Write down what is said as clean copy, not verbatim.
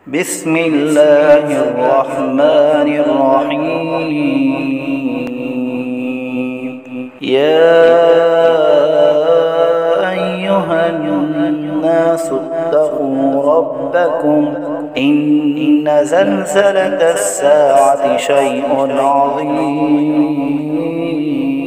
بسم الله الرحمن الرحيم. يا أيها الناس اتقوا ربكم إن زلزلة الساعة شيء عظيم